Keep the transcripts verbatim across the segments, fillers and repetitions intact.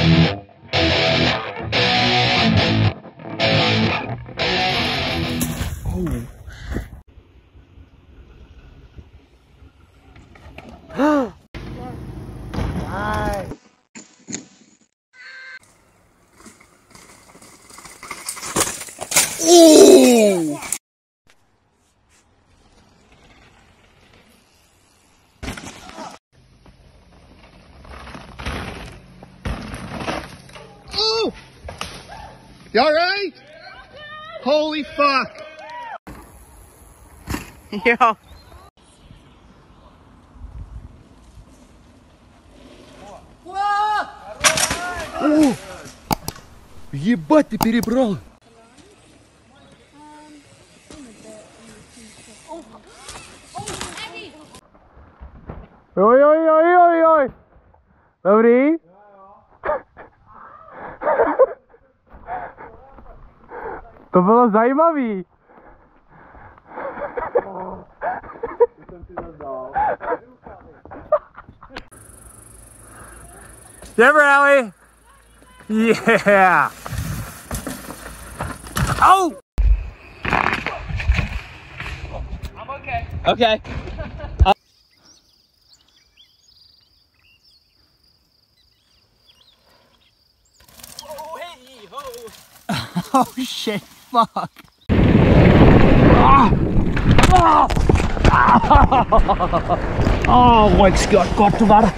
Nice. Ooh. Oh! You alright? Holy fuck! Yo. О! Ебать, ты перебрал! Ой-ой-ой-ой-ой! Dobrý? To bylo zajímavý. Yeah, Rally. Yeah. Oh. I'm okay. Okay. Oh, hey, ho. Oh shit! Fuck. Ah. Ah. Oh my god, Gott, du war.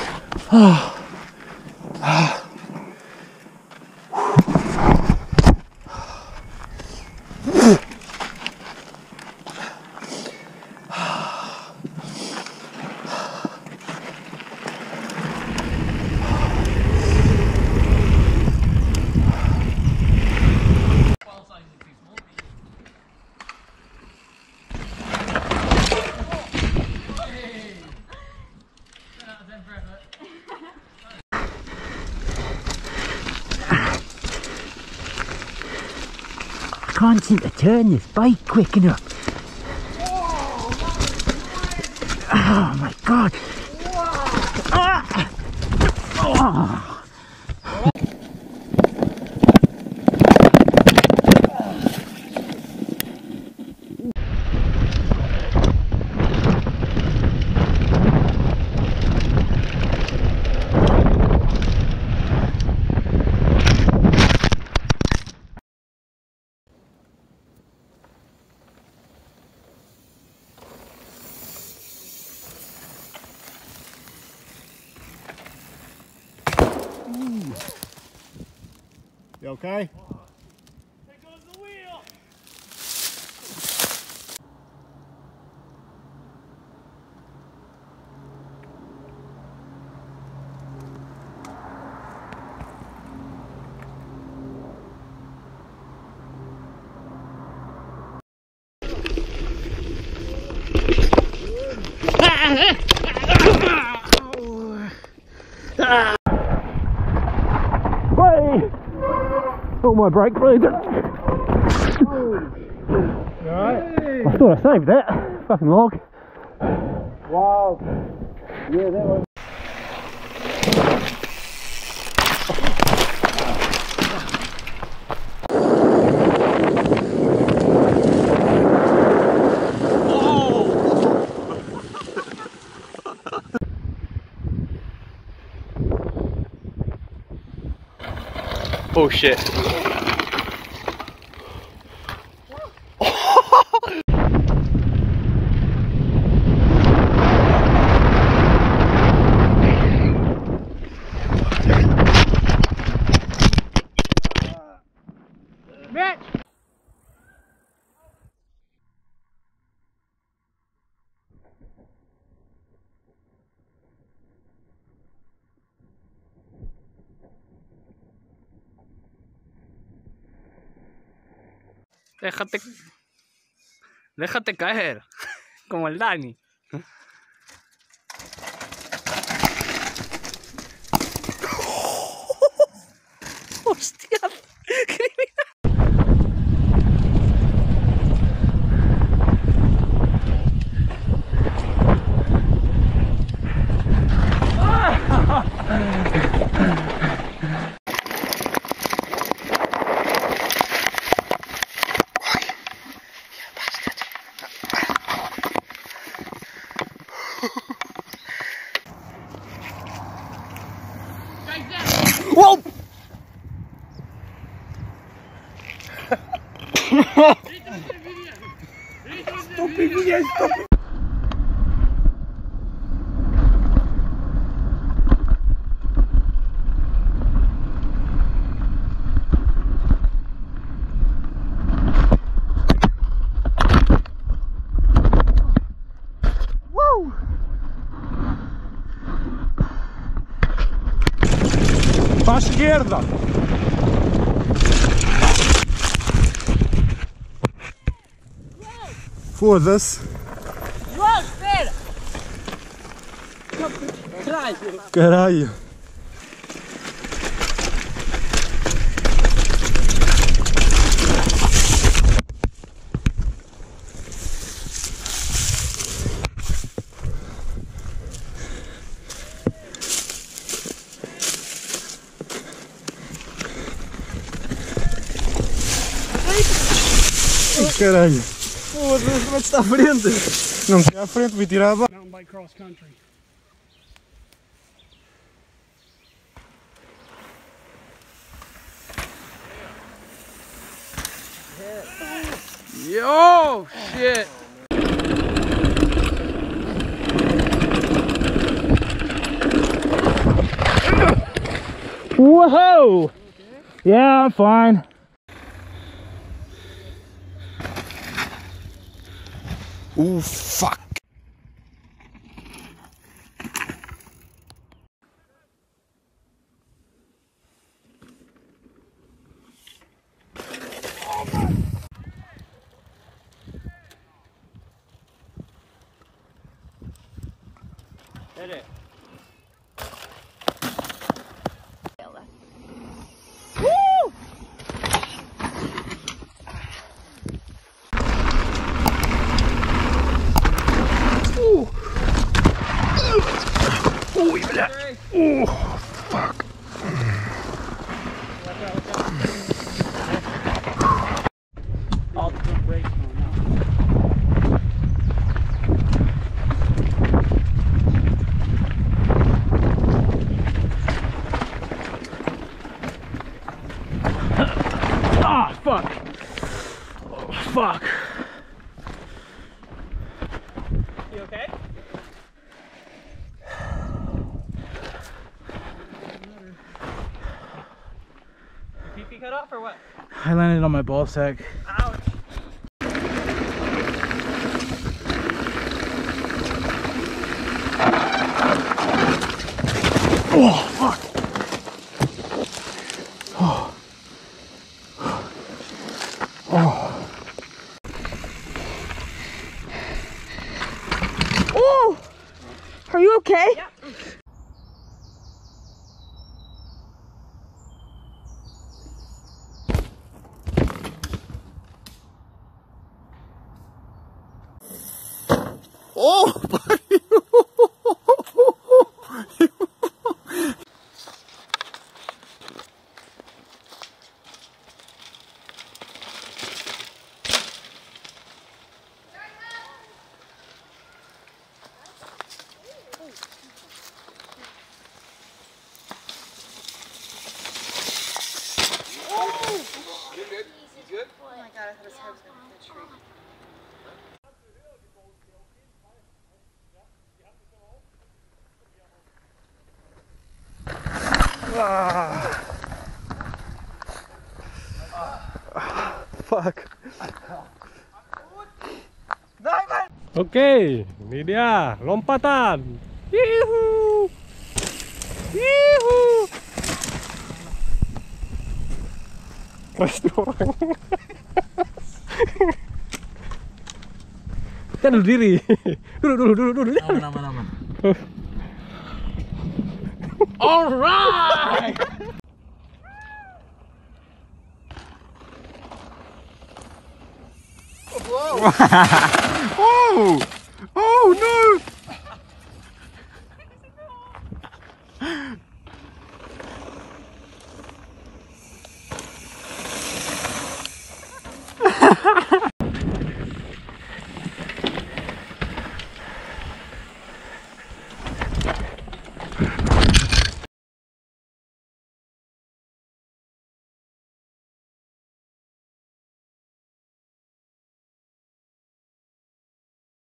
I can't seem to turn this bike quick enough. Oh my god. Ah. Oh. You okay? There goes the wheel. Wait! Oh, my brake bleeding. Alright? I thought I saved it. Fucking log. Wow. Yeah, that was. Oh shit. Mitch! Déjate. Déjate caer. Como el Dani. Hostia. Whoa! Para a esquerda! Foda-se! João, espera! Caralho! Caralho! Foda-se, como é que está à frente? Não quer à frente, vou tirar a barra. Mountain bike cross country. Yo, shit! Whoa! Yeah, I'm fine. Oh, fuck. Hit it. Ah, fuck! Oh, fuck! You okay? Your pee-pee cut off or what? I landed on my ball sack. Ouch! Oh, fuck! Oh. Oh. Oh! Are you okay? Yeah. Oh, buddy. Fuck. Oke, ini dia lompatan. Yuhu. Yuhu. Keras tuh orang. Kita duduk diri. Dulu dulu dulu dulu. Aman aman aman. Alright! Oh! Oh no!